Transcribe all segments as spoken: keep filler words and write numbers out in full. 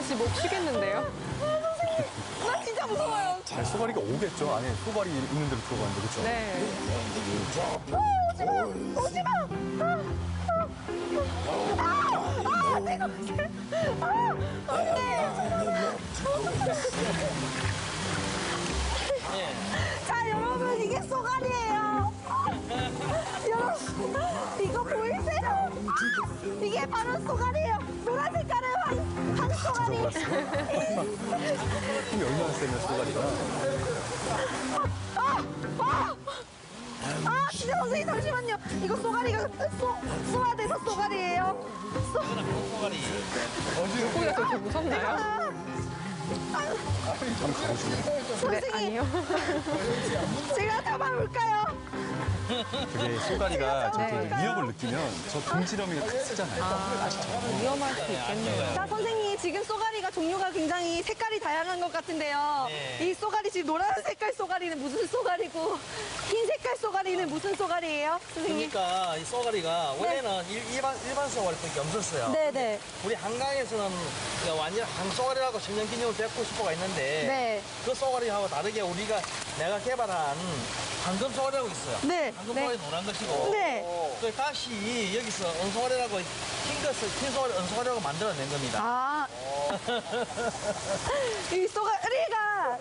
씨 목 쉬겠는데요? 나 진짜 무서워요. 잘 쏘가리가 오겠죠. 안에 쏘가리 있는 대로 들어가는데, 그렇죠? 네. 오지 마! 오지 마! 아! 아! 아! 내가 아! 안 돼! 자, 여러분, 이게 쏘가리예요. 여러분, 이거 보이세요? 이게 바로 쏘가리예요. 노란 색깔은 황, 황 쏘가리. 힘이 얼마나 세면 쏘가리가. 아! 아! 아, 진짜 선생님 잠시만요. 이거 쏘가리가 쏘, 쏘야 돼서 쏘가리예요. 쏘. 물고기가 그렇게 무섭나요? 아, 한번 가보시면. 네, 선생님, 아니요. 제가 잡아볼까요? 그게 쏘가리가 저렇게 네. 이제 위협을 느끼면 저 등지렁이가 크잖아요. 아시죠? 위험할 수 있겠네요. 자, 선생님, 지금 쏘가리가 종류가 굉장히 색깔이 다양한 것 같은데요. 이 쏘가리, 지금 노란 색깔 쏘가리는 무슨 쏘가리고, 흰 색깔 쏘가리는 무슨 쏘가리예요? 선생님? 그러니까 이 쏘가리가 원래는 일, 일반 일반 쏘가리밖에 없었어요. 네네. 우리 한강에서는 그냥 완전 항쏘가리라고 천년기념을 백구십 호가 있는데 네. 그 쏘가리하고 다르게 우리가 내가 개발한 황금 쏘가리라고 있어요. 네. 황금 네. 쏘가리 노란 것이고. 네. 그 다시 여기서 은쏘가리라고 흰 것을 흰 쏘가리 은쏘가리라고 만들어낸 겁니다. 아. 이 쏘가리가.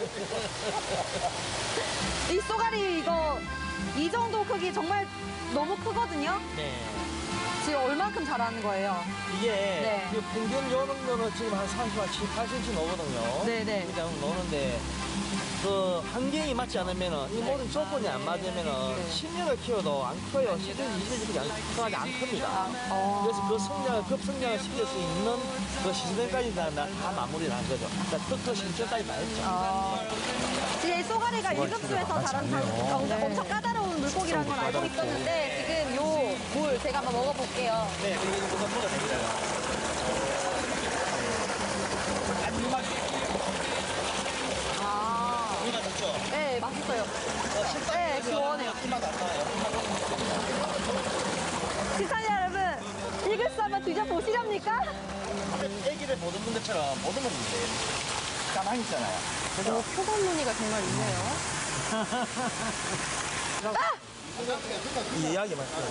이 쏘가리 이거, 이 정도 크기 정말 너무 크거든요? 네. 지금 얼만큼 자라는 거예요? 이게 네. 그 평균 요 정도는 지금 한 삼십팔 센티미터 나오거든요. 네네. 이렇게 하면 나오는데 그 환경이 맞지 않으면은 이 모든 조건이 안 맞으면은 십 년을 키워도 안 커요. 십 년, 이십 년밖에 안, 크게 안 큽니다. 어. 그래서 그 성장을, 급성장을 시킬 수 있는 그 시스템까지 다, 다 마무리를 한 거죠. 그러니까 특허 신청까지 다 했죠. 어. 지금 쏘가리가 일 급수에서 만만치 자란 않네요. 엄청, 엄청 까다로운 물고기라는 걸 알고 있었는데 지금 요 물 제가 한번 먹어볼게요. 네, 그리고 이거 먹어도 됩니다. 아주 맛있게 아. 이맛 좋죠? 네, 맛있어요. 어, 식당에서 네, 시원해요. 이맛 안 나요. 시청자 여러분, 일 급수 한번 드셔보시렵니까? 애기를 보던 분들처럼 보던 분들 가만히 있잖아요. 그죠? 오, 표본 무늬가 정말 있네요. 이 이야기 맞죠?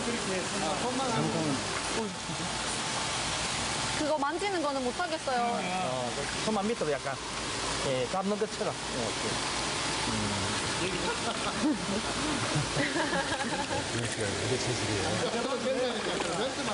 그거 만지는 거는 못 하겠어요. 어, 그 손만 밑으로 약간 예, 잡는 것처럼. 이현 씨가 되게 체질이에요.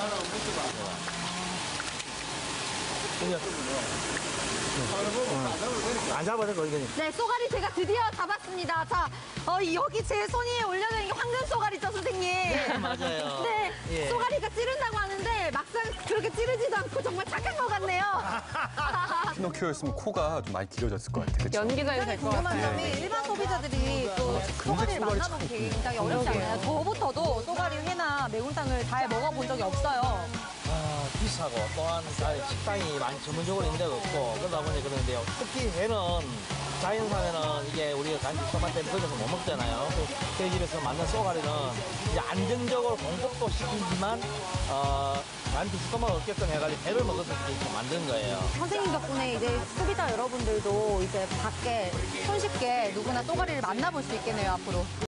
안 잡아도 거 이거니. 네, 쏘가리 제가 드디어 잡았습니다. 자, 어, 이- 여기 제 손 위에 올려놓은 게 황금 쏘가리죠, 선생님? 네, 맞아요. 네, 예. 쏘가리가 찌른다고 하는데 막상 그렇게 찌르지도 않고 정말 착한 것 같네요. 피노키오였으면 코가 좀 많이 길어졌을 것 같아요. 그렇죠? 연기자이 될 것 궁금한 같아요. 점이 일반 소비자들이 또 쏘가리를 쏘가리 만나보기 참 굉장히 어렵지 그러게요. 않아요? 저부터도 쏘가리 회나 매운탕을 잘 먹어본 적이 없어요. 아, 비싸고 또한 아, 식당이 많이 전문적으로 있는 데가 없고 그러다 보니 그러는데요. 특히 회는 자연산에는 이게 우리가 단지 소만 때문에 걸려서 못 먹잖아요. 저희 집에서 만든 쏘가리는 이제 안정적으로 공급도 시키지만 어, 단지 소만 없게끔 해가지고 회를 먹을 수 있게 만든 거예요. 선생님 덕분에 이제 소비자 여러분들도 이제 밖에 손쉽게 누구나 쏘가리를 만나볼 수 있겠네요, 앞으로.